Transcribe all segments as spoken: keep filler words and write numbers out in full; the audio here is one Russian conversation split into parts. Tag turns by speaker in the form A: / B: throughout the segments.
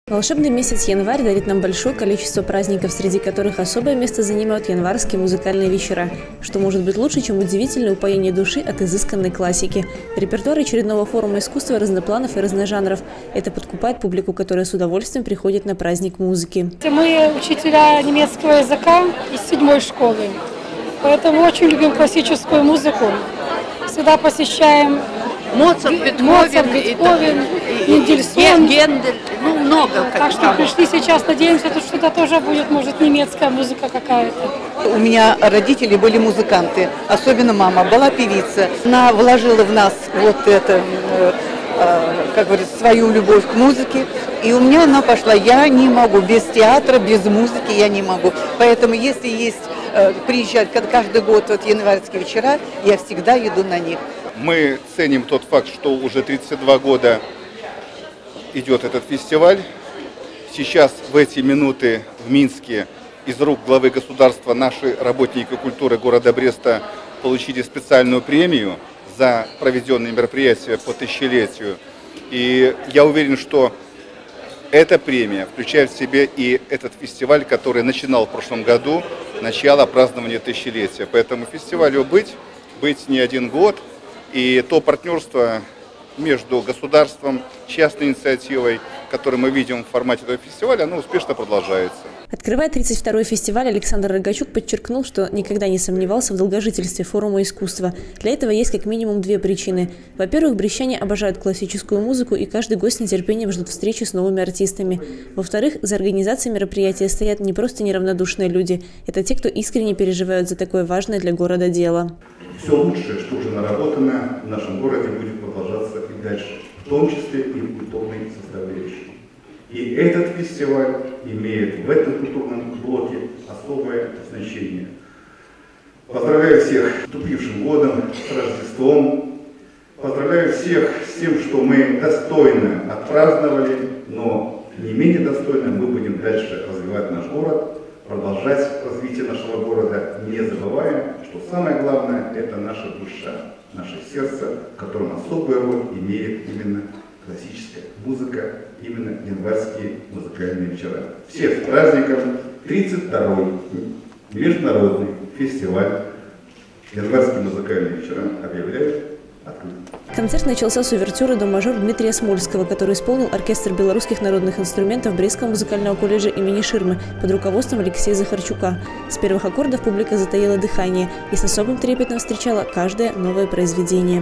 A: Волшебный месяц январь дарит нам большое количество праздников, среди которых особое место занимают январские музыкальные вечера. Что может быть лучше, чем удивительное упоение души от изысканной классики? Репертуар очередного форума искусства разнопланов и разножанров. Это подкупает публику, которая с удовольствием приходит на праздник музыки.
B: Мы учителя немецкого языка из седьмой школы, поэтому очень любим классическую музыку. Всегда посещаем
C: Моцарт, Бетховен,
B: Моцарт, Бетховен, Мендельсон.
C: Гендель, ну много.
B: Так что пришли сейчас, надеемся, что это тоже будет, может, немецкая музыка какая-то.
D: У меня родители были музыканты, особенно мама была певица. Она вложила в нас вот это, как говорится, свою любовь к музыке. И у меня она пошла. Я не могу без театра, без музыки я не могу. Поэтому если есть приезжать каждый год вот январские вечера, я всегда иду на них.
E: Мы ценим тот факт, что уже тридцать два года идет этот фестиваль. Сейчас в эти минуты в Минске из рук главы государства наши работники культуры города Бреста получили специальную премию за проведенные мероприятия по тысячелетию. И я уверен, что эта премия включает в себе и этот фестиваль, который начинал в прошлом году, начало празднования тысячелетия. Поэтому фестивалю быть, быть не один год. И то партнерство между государством, частной инициативой, которое мы видим в формате этого фестиваля, оно успешно продолжается.
A: Открывая тридцать второй фестиваль, Александр Рогачук подчеркнул, что никогда не сомневался в долгожительстве форума искусства. Для этого есть как минимум две причины. Во-первых, брестяне обожают классическую музыку, и каждый гость с нетерпением ждут встречи с новыми артистами. Во-вторых, за организацией мероприятия стоят не просто неравнодушные люди. Это те, кто искренне переживают за такое важное для города дело.
E: Все лучшее, что уже наработано в нашем городе, будет продолжаться и дальше, в том числе и в культурной составляющей. И этот фестиваль имеет в этом культурном блоке особое значение. Поздравляю всех с наступившим годом, с Рождеством. Поздравляю всех с тем, что мы достойно отпраздновали, но не менее достойно мы будем дальше развивать наш город, продолжать развитие нашего города, не забывая, что самое главное – это наша душа, наше сердце, в котором особую роль имеет именно классическая музыка, именно январские музыкальные вечера. Всех с праздником! тридцать второй международный фестиваль январские музыкальные вечера объявляют открыт.
A: Концерт начался с увертюры до мажор Дмитрия Смольского, который исполнил оркестр белорусских народных инструментов Брестского музыкального колледжа имени Ширмы под руководством Алексея Захарчука. С первых аккордов публика затаила дыхание и с особым трепетом встречала каждое новое произведение.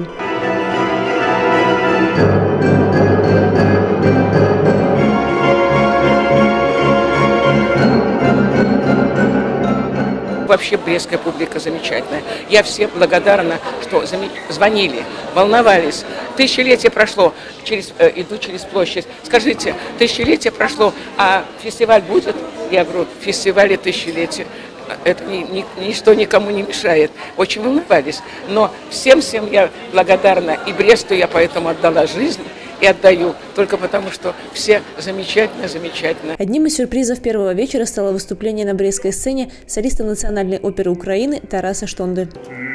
C: Вообще брестская публика замечательная. Я всем благодарна, что звонили, волновались. Тысячелетие прошло, через, э, иду через площадь. Скажите, тысячелетие прошло, а фестиваль будет? Я говорю, в фестивале тысячелетие. Это ни, ни, ничто никому не мешает. Очень волновались. Но всем-всем я благодарна. И Бресту я поэтому отдала жизнь. И отдаю, только потому, что все замечательно, замечательно.
A: Одним из сюрпризов первого вечера стало выступление на брестской сцене солиста Национальной оперы Украины Тараса Штонды.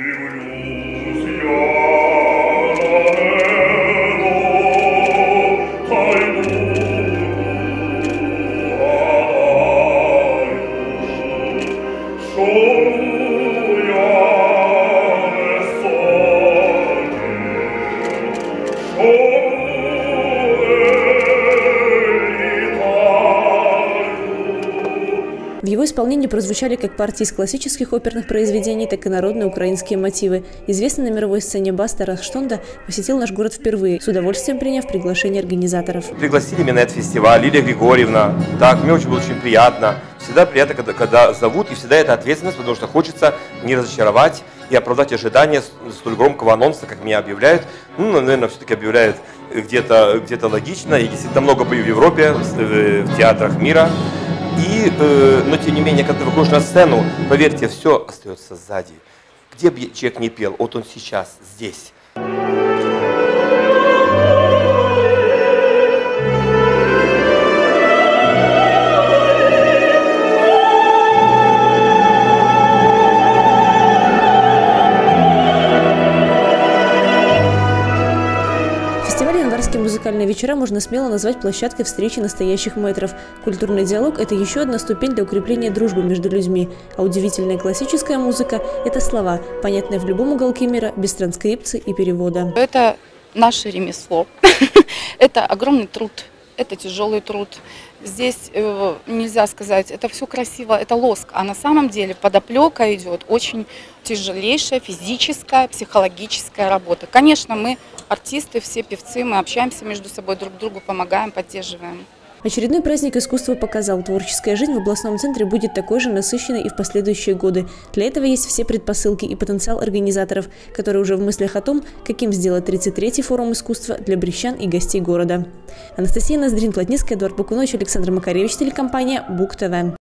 A: В его исполнении прозвучали как партии из классических оперных произведений, так и народные украинские мотивы. Известный на мировой сцене бас Тарас Штонда посетил наш город впервые, с удовольствием приняв приглашение организаторов.
F: Пригласили меня на этот фестиваль, Лилия Григорьевна. Так, мне очень было очень приятно. Всегда приятно, когда, когда зовут, и всегда это ответственность, потому что хочется не разочаровать и оправдать ожидания столь громкого анонса, как меня объявляют. Ну, наверное, все-таки объявляют где-то где-то логично. Я действительно много пою в Европе, в театрах мира. И, э, но тем не менее, когда ты выходишь на сцену, поверьте, все остается сзади. Где бы человек не пел, вот он сейчас, здесь.
A: музыкальные вечера можно смело назвать площадкой встречи настоящих мэтров. Культурный диалог – это еще одна ступень для укрепления дружбы между людьми. А удивительная классическая музыка – это слова, понятные в любом уголке мира, без транскрипции и перевода.
G: Это наше ремесло, это огромный труд, это тяжелый труд. Здесь э, нельзя сказать, это все красиво, это лоск, а на самом деле подоплека идет очень тяжелейшая физическая, психологическая работа. Конечно, мы артисты, все певцы, мы общаемся между собой, друг другу помогаем, поддерживаем.
A: Очередной праздник искусства показал, творческая жизнь в областном центре будет такой же насыщенной и в последующие годы. Для этого есть все предпосылки и потенциал организаторов, которые уже в мыслях о том, каким сделать тридцать третий форум искусства для брестян и гостей города. Анастасия Ноздрин, Плотницкая, Эдуард Бакунович, Александр Макаревич, телекомпания БУК ТВ.